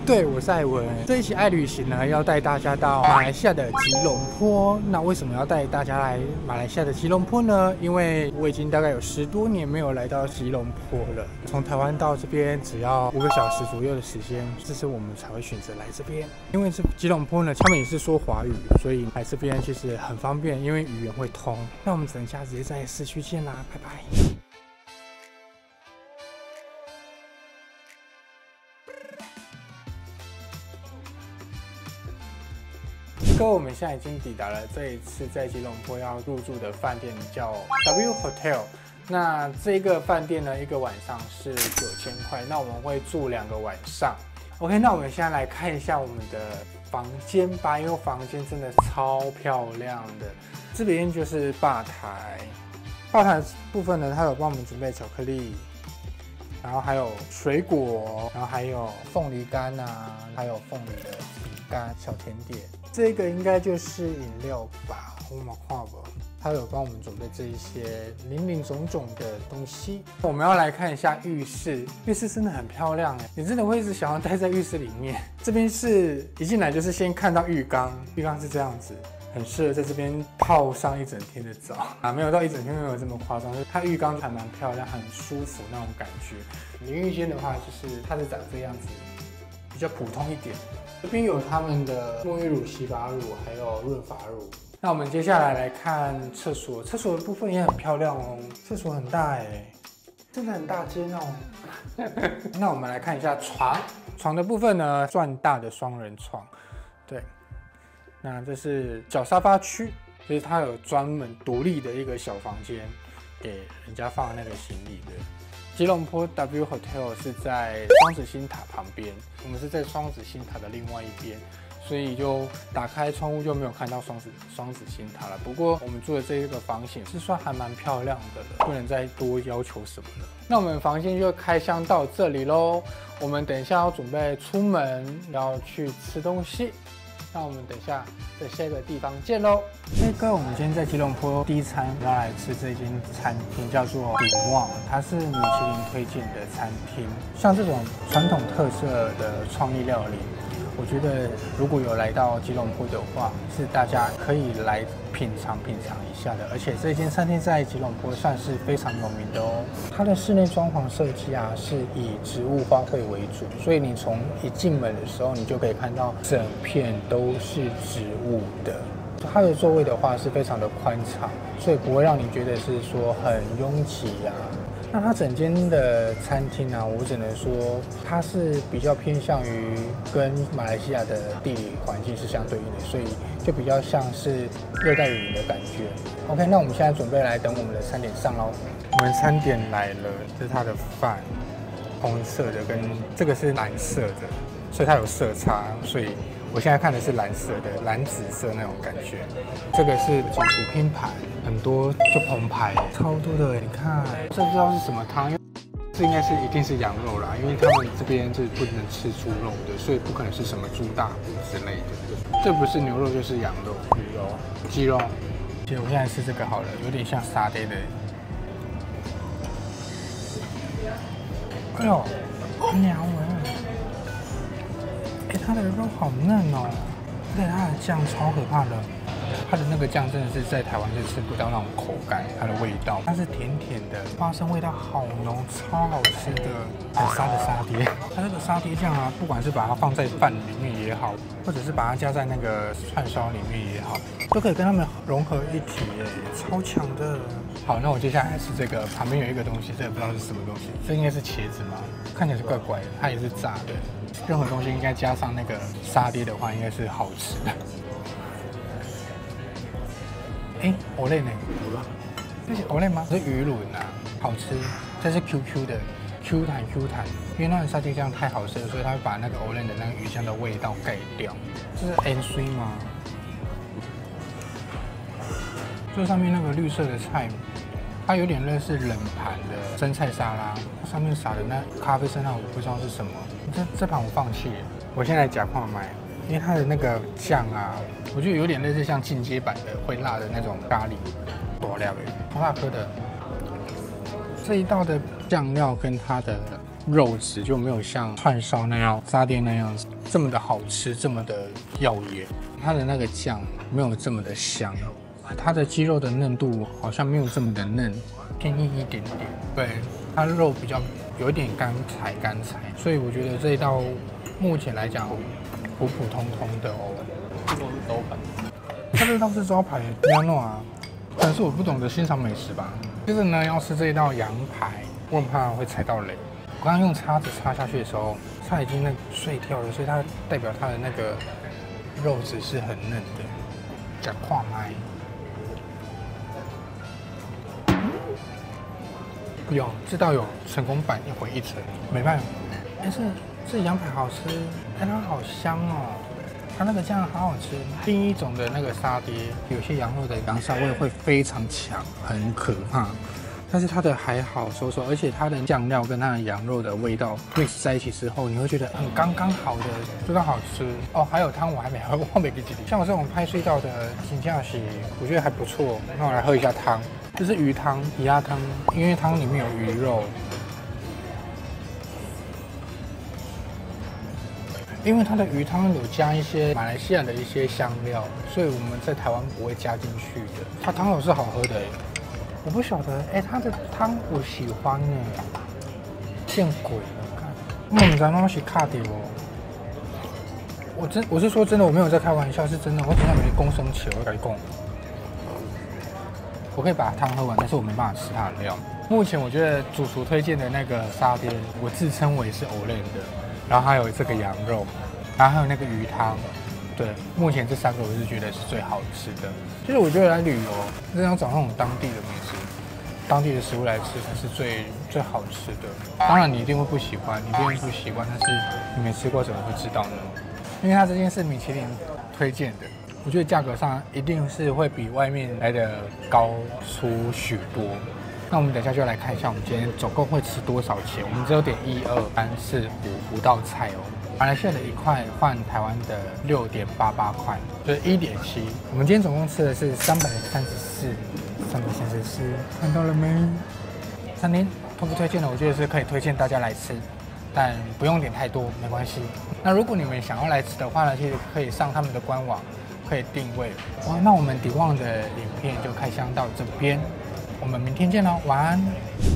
对，我是艾文。这一期爱旅行呢，要带大家到马来西亚的吉隆坡。那为什么要带大家来马来西亚的吉隆坡呢？因为我已经大概有10多年没有来到吉隆坡了。从台湾到这边只要5个小时左右的时间，这是我们才会选择来这边。因为这吉隆坡呢，他们也是说华语，所以来这边其实很方便，因为语言会通。那我们等一下直接在市区见啦，拜拜。各位，我们现在已经抵达了这一次在吉隆坡要入住的饭店，叫 W Hotel。那这个饭店呢，一个晚上是9000块，那我们会住2个晚上。OK， 那我们现在来看一下我们的房间吧，因为房间真的超漂亮的。这边就是吧台，吧台部分呢，它有帮我们准备巧克力，然后还有水果，然后还有凤梨干啊，还有凤梨的饼干、小甜点。这个应该就是饮料吧，我们看吧。他有帮我们准备这一些林林总总的东西。我们要来看一下浴室，浴室真的很漂亮哎，你真的会一直想要待在浴室里面。这边是一进来就是先看到浴缸，浴缸是这样子。很适合在这边泡上一整天的澡啊，没有到一整天没有这么夸张，就是它浴缸还蛮漂亮，很舒服那种感觉。淋浴间的话，就是它是长这样子，比较普通一点。这边有他们的沐浴乳、洗发乳，还有润发乳。那我们接下来来看厕所，厕所的部分也很漂亮哦，厕所很大哎，真的很大间哦。那我们来看一下床，床的部分呢，算大的双人床，对。那这是小沙发区，就是它有专门独立的一个小房间，给人家放那个行李的。吉隆坡 W Hotel 是在双子星塔旁边，我们是在双子星塔的另外一边，所以就打开窗户就没有看到双子星塔了。不过我们住的这个房型是算还蛮漂亮的了，不能再多要求什么了。那我们房间就开箱到这里咯，我们等一下要准备出门，要去吃东西。那我们等一下在下一个地方见喽。各位，我们今天在吉隆坡第一餐要来吃这间餐厅，叫做鼎旺，它是米其林推荐的餐厅。像这种传统特色的创意料理，我觉得如果有来到吉隆坡的话，是大家可以来品尝一下的。而且这间餐厅在吉隆坡算是非常有名的哦。它的室内装潢设计啊，是以植物花卉为主，所以你从一进门的时候，你就可以看到整片都是植物的。它的座位的话是非常的宽敞，所以不会让你觉得是说很拥挤啊。那它整间的餐厅啊，我只能说它是比较偏向于跟马来西亚的地理环境是相对应的，所以就比较像是热带雨林的感觉。OK， 那我们现在准备来等我们的餐点上喽。我们餐点来了，这是它的饭，红色的跟这个是蓝色的，所以它有色差，所以我现在看的是蓝色的，蓝紫色那种感觉。这个是主厨拼盘，很多就澎湃，超多的。你看，这不知道是什么汤，这应该是一定是羊肉啦，因为他们这边是不能吃猪肉的，所以不可能是什么猪大骨之类的。这不是牛肉就是羊肉、鱼肉、鸡肉。其实我现在吃这个好了，有点像沙爹的。哎呦，娘闻！它的肉好嫩哦，而且它的酱超可怕的，它的那个酱真的是在台湾是吃不到那种口感，它的味道，它是甜甜的，花生味道好浓，超好吃的，很沙的沙爹。它这个沙爹酱啊，不管是把它放在饭里面也好，或者是把它加在那个串烧里面也好，都可以跟它们融合一体耶，超强的。好，那我接下来吃这个，旁边有一个东西，这也不知道是什么东西，这应该是茄子嘛，看起来是怪怪的，它也是炸的。任何东西应该加上那个沙爹的话，应该是好吃的。藕类呢？这是藕类吗？这是鱼卵啊，好吃。这是 QQ 的 ，Q 弹。因为那个沙爹酱太好吃了，所以它会把那个藕类的那个鱼酱的味道盖掉。这是 NC 吗？这上面那个绿色的菜，它有点类似冷盘的生菜沙拉，它上面撒的那咖啡色那我不知道是什么。这盘我放弃了，我现在假矿买，因为它的那个酱啊，我觉得有点类似像进阶版的会辣的那种咖喱，多料好辣颗的。这一道的酱料跟它的肉质就没有像串烧那样、沙爹那样这么的好吃，这么的耀眼。它的那个酱没有这么的香，它的鸡肉的嫩度好像没有这么的嫩，偏硬一点点。对，它肉比较有一点干柴，所以我觉得这一道目前来讲普普通通的哦。这都是招牌，它这道是招牌羊肉啊，可能是我不懂得欣赏美食吧。就是呢，要吃这一道羊排，我很怕会踩到雷。我刚刚用叉子插下去的时候，它已经那碎掉了，所以它代表它的那个肉质是很嫩的。假跨麦，有这道有成功版一回一城，没办法。但是这羊排好吃，它好香哦。它那个酱好好吃，另一种的那个沙爹，有些羊肉的羊膻味会非常强，很可怕。但是它的还好收，而且它的酱料跟它的羊肉的味道 mix 在一起之后，你会觉得很刚刚好的，非常好吃哦。还有汤我还没喝，我没给几滴。像我这种拍碎到的金架喜，我觉得还不错。那我来喝一下汤，这是鱼汤、鱼鸭汤，因为汤里面有鱼肉。因为它的鱼汤有加一些马来西亚的一些香料，所以我们在台湾不会加进去的。它汤头是好喝的，我不晓得，它的汤我喜欢哎，见鬼了，看，我们在那是卡掉哦。我是说真的，我没有在开玩笑，是真的，我真的没公生气，我跟你讲，我可以把汤喝完，但是我没办法吃它的料。目前我觉得主厨推荐的那个沙爹，我自称为是 Olen 的。然后还有这个羊肉，然后还有那个鱼汤，对，目前这3个我是觉得是最好吃的。就是我觉得来旅游，真的要找那种当地的美食、当地的食物来吃才是最好吃的。当然你一定会不喜欢，你一定会不习惯，但是你没吃过怎么会知道呢？因为它这件是米其林推荐的，我觉得价格上一定是会比外面来的高出许多。那我们等一下就来看一下，我们今天总共会吃多少钱？我们只有点1、2、3、4、5道菜哦。马来西亚的1块换台湾的6.88块，就是1.7。我们今天总共吃的是334，看到了没？3天推不推荐的，我觉得是可以推荐大家来吃，但不用点太多，没关系。那如果你们想要来吃的话呢，其实可以上他们的官网，可以定位。哇，那我们迪旺的影片就开箱到这边。我们明天见喽，晚安。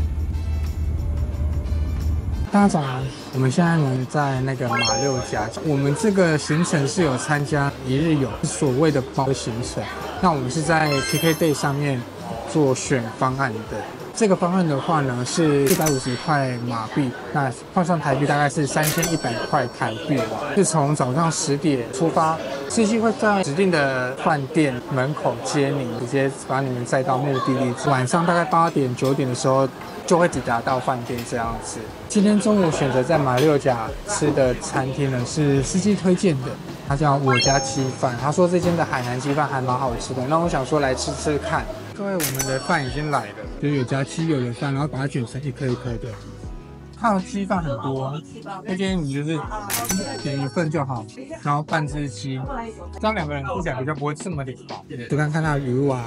大家早安，我们现在呢在那个马六甲，我们这个行程是有参加一日游所谓的包行程，那我们是在 KKday 上面做选方案的。这个方案的话呢是450块马币，那换算台币大概是3100块台币。是从早上10点出发，司机会在指定的饭店门口接你，直接把你们载到目的地。晚上大概8点9点的时候就会抵达到饭店这样子。今天中午选择在马六甲吃的餐厅呢是司机推荐的，它叫我家鸡饭。他说这间的海南鸡饭还蛮好吃的，那我想说来吃吃看。各位，我们的饭已经来了，就是有加鸡油的饭，然后把它卷成一颗一颗的。它的鸡饭很多，那间你就是点1份就好，然后半只鸡，这样2个人吃起来比较不会这么的饱。就看它的鱼丸，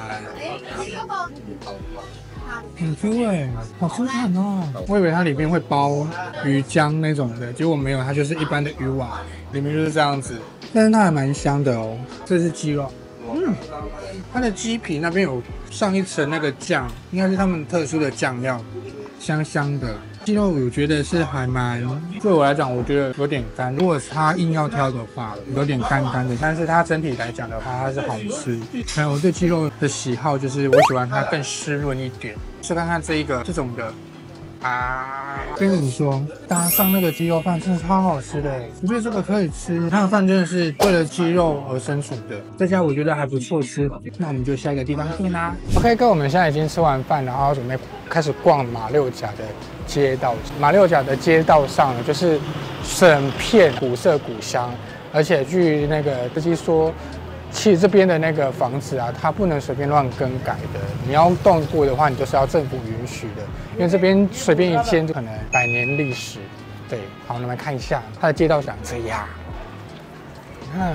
很 Q 哎，好吃很哦。我以为它里面会包鱼浆那种的，结果没有，它就是一般的鱼丸，里面就是这样子。但是它还蛮香的哦，这是鸡肉。它的鸡皮那边有上一层那个酱，应该是他们特殊的酱料，香香的。鸡肉我觉得是还蛮，对我来讲我觉得有点干，如果它硬要挑的话，有点干干的。但是它整体来讲的话，它是好吃。还有我对鸡肉的喜好就是我喜欢它更湿润一点。试看看这种的。跟你说，搭上那个鸡肉饭真的超好吃的，我觉得这个可以吃。它的饭真的是为了鸡肉而生出的，这家我觉得还不错吃。那我们就下一个地方见啦。OK， 各位，我们现在已经吃完饭，然后准备开始逛马六甲的街道。马六甲的街道上呢，就是整片古色古香，而且据那个司机说，其实这边的那个房子啊，它不能随便乱更改的。你要动过的话，你都是要政府允许的，因为这边随便一间就可能100年历史。对，好，我们来看一下它的街道长这样。你看，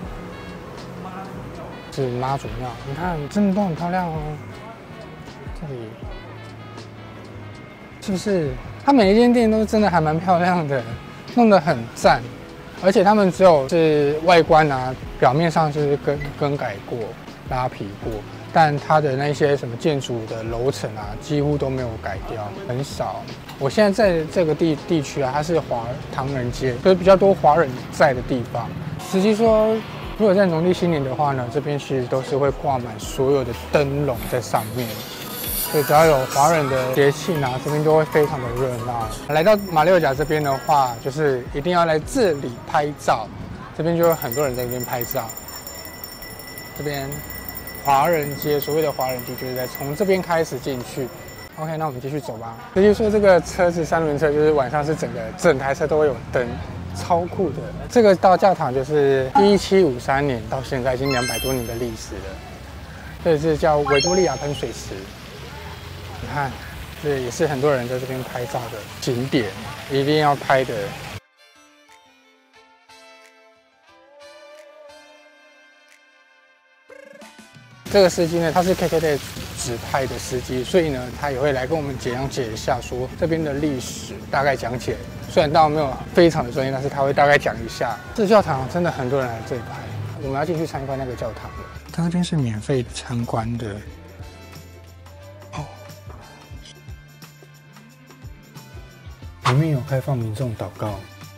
是妈祖庙，你看真的都很漂亮哦。这里是不是它每一间店都真的还蛮漂亮的，弄得很赞。而且他们只有是外观啊，表面上就是更改过、拉皮过，但它的那些什么建筑的楼层啊，几乎都没有改掉，很少。我现在在这个地区啊，它是唐人街，就是比较多华人在的地方。实际说，如果在农历新年的话呢，这边其实都是会挂满所有的灯笼在上面。所以只要有华人的节庆啊，这边都会非常的热闹。来到马六甲这边的话，就是一定要来这里拍照，这边就有很多人在这边拍照。这边华人街，所谓的华人街就是在从这边开始进去。OK， 那我们继续走吧。也就是说，这个车子三轮车就是晚上是整台车都会有灯，超酷的。这个到教堂就是1753年到现在已经200多年的历史了。这是叫维多利亚喷水池。你看，这也是很多人在这边拍照的景点，一定要拍的。这个司机呢，他是 KKday 指派的司机，所以呢，他也会来跟我们讲解一下，说这边的历史大概讲解。虽然倒没有非常的专业，但是他会大概讲一下。这教堂真的很多人来这里拍，我们要进去参观那个教堂了。它这边是免费参观的。里面有开放民众祷告。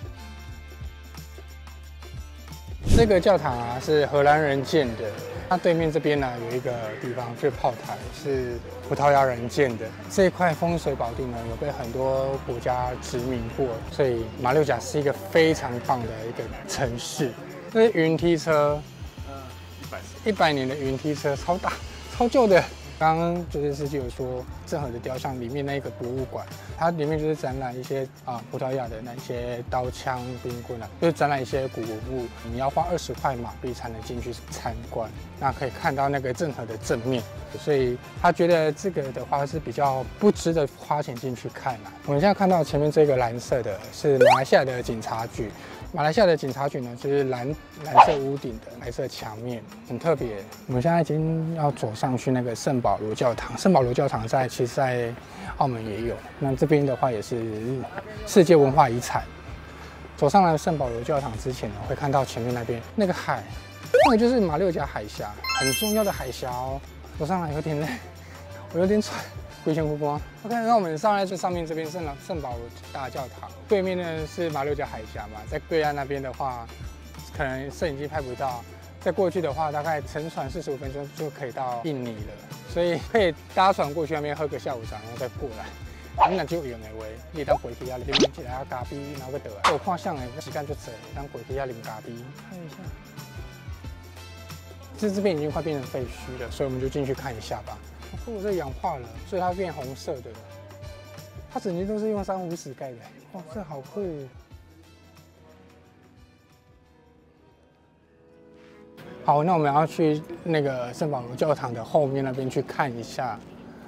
这个教堂啊是荷兰人建的，它对面这边呢有一个地方就是炮台，是葡萄牙人建的。这一块风水宝地呢有被很多国家殖民过，所以马六甲是一个非常棒的一个城市。这是云梯车，100年的云梯车，超大、超旧的。刚刚就是司机有说，郑和的雕像里面那个博物馆，它里面就是展览一些葡萄牙的那些刀枪兵棍啊，就是展览一些古文物。你要花20块马币才能进去参观，那可以看到那个郑和的正面，所以他觉得这个的话是比较不值得花钱进去看啦。我们现在看到前面这个蓝色的是马来西亚的警察局。马来西亚的警察局呢，就是蓝色屋顶的白色墙面，很特别。我们现在已经要走上去那个圣保罗教堂。圣保罗教堂其实在澳门也有，那这边的话也是世界文化遗产。走上来圣保罗教堂之前呢，会看到前面那边那个海，那个就是马六甲海峡，很重要的海峡哦。走上来有点累，我有点喘。龟仙姑光 ，OK， 那我们上来最上面这边圣保罗大教堂，对面呢是马六甲海峡嘛，在对岸那边的话，可能摄影机拍不到，再过去的话大概乘船45分钟就可以到印尼了，所以可以搭船过去那边喝个下午茶，然后再过来。那就用的话，你当回去啊，啉一下咖啡，然后个倒来。我看相的时间就多，当回去啊啉咖啡，看一下。这边已经快变成废墟了，所以我们就进去看一下吧。哦，这氧化了，所以它变红色的。它整间都是用珊瑚石盖的。哇，这好酷！好，那我们要去那个圣保罗教堂的后面那边去看一下。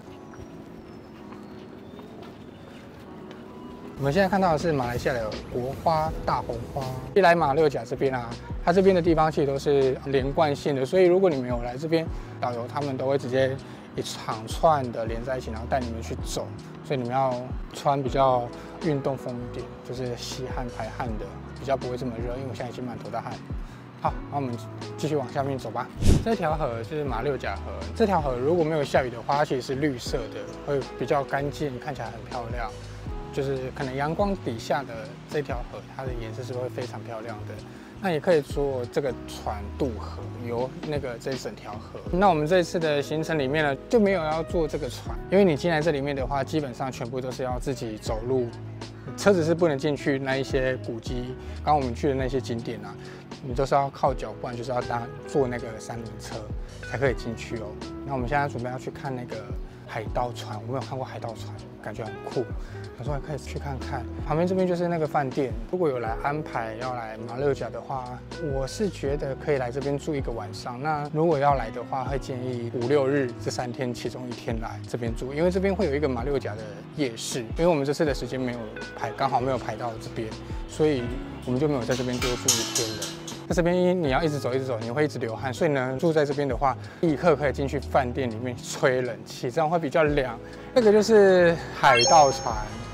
我们现在看到的是马来西亚的国花大红花。一来马六甲这边啊，它这边的地方其实都是连贯性的，所以如果你们有来这边，导游他们都会直接一长串的连在一起，然后带你们去走。所以你们要穿比较运动风一点，就是吸汗排汗的，比较不会这么热。因为我现在已经满头大汗。好，那我们继续往下面走吧。这条河是马六甲河，这条河如果没有下雨的话，它其实是绿色的，会比较干净，看起来很漂亮。就是可能阳光底下的这条河，它的颜色是会非常漂亮的。那也可以坐这个船渡河，游那个这整条河。那我们这一次的行程里面呢，就没有要坐这个船，因为你进来这里面的话，基本上全部都是要自己走路，车子是不能进去那一些古迹。刚刚我们去的那些景点啊，你都是要靠脚，不然就是要坐那个三轮车才可以进去哦。那我们现在准备要去看那个海盗船，我没有看过海盗船，感觉很酷。想说还可以去看看，旁边这边就是那个饭店。如果有来安排要来马六甲的话，我是觉得可以来这边住一个晚上。那如果要来的话，会建议5、6日这3天其中1天来这边住，因为这边会有一个马六甲的夜市。因为我们这次的时间没有排，刚好没有排到这边，所以我们就没有在这边多住1天了。在这边你要一直走，你会一直流汗，所以呢，住在这边的话，立刻可以进去饭店里面吹冷气，这样会比较凉。这个就是海盗船。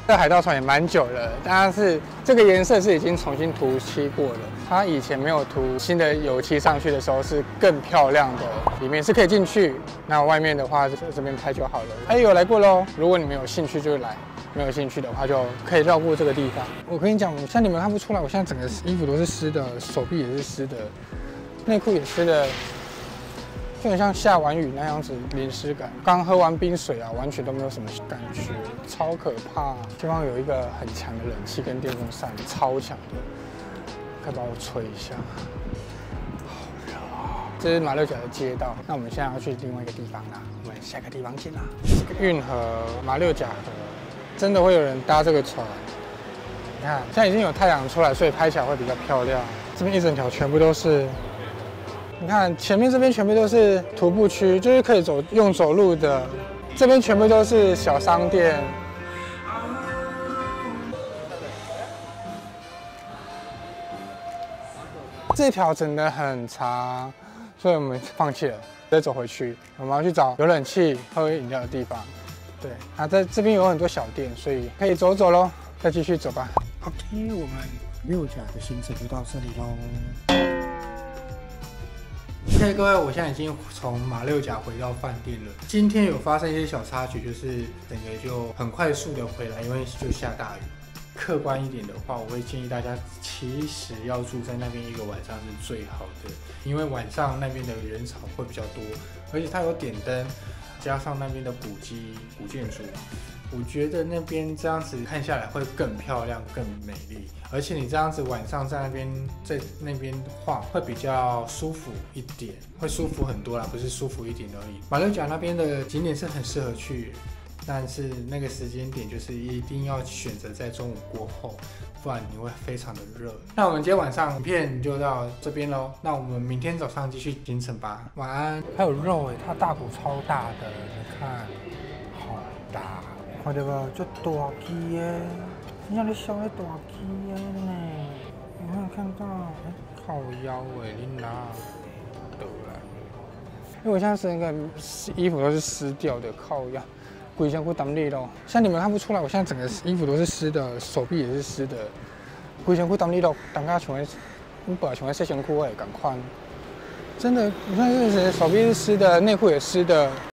这海盗船也蛮久了，但是这个颜色是已经重新涂漆过了。它以前没有涂新的油漆上去的时候是更漂亮的，里面是可以进去，那外面的话这边拍就好了。哎，有来过喽，如果你们有兴趣就来。 没有兴趣的话，就可以绕过这个地方。我跟你讲，像你们看不出来，我现在整个衣服都是湿的，手臂也是湿的，内裤也湿的，就很像下完雨那样子淋湿感。刚喝完冰水啊，完全都没有什么感觉，超可怕。希望有一个很强的冷气跟电风扇，超强的，可以帮我吹一下。好热啊！这是马六甲的街道，那我们现在要去另外一个地方啦，我们下个地方见啦。这个运河，马六甲河。 真的会有人搭这个船，你看，现在已经有太阳出来，所以拍起来会比较漂亮。这边一整条全部都是，你看前面这边全部都是徒步区，就是可以用走路的。这边全部都是小商店。这条真的很长，所以我们放弃了，再走回去。我们要去找有冷气、喝饮料的地方。 对，啊，在这边有很多小店，所以可以走走咯，再继续走吧。OK， 我们六甲的行程就到这里喽。OK， 各位，我现在已经从马六甲回到饭店了。今天有发生一些小插曲，就是整个就很快速的回来，因为就下大雨。客观一点的话，我会建议大家其实要住在那边一个晚上是最好的，因为晚上那边的人潮会比较多，而且它有点灯。 加上那边的古建筑，我觉得那边这样子看下来会更漂亮、更美丽。而且你这样子晚上在那边晃，会比较舒服一点，会舒服很多啦，不是舒服一点而已。马六甲那边的景点是很适合去，但是那个时间点就是一定要选择在中午过后，不然你会非常的热。那我们今天晚上影片就到这边咯，那我们明天早上继续行程吧。晚安。还有肉它大骨超大的，你看，好大，看到吧？这大鸡耶，你看你小的大鸡耶呢？有没有看到？靠腰哎，你拿得来？因为我现在整个衣服都是湿掉的，靠腰。 规身躯澹你咯，像你们看不出来，我现在整个衣服都是湿的，手臂也是湿的，规身躯澹你咯，当下像在，你本来像在洗身躯诶，赶快，真的，我现在是手臂是湿的，内裤也湿的。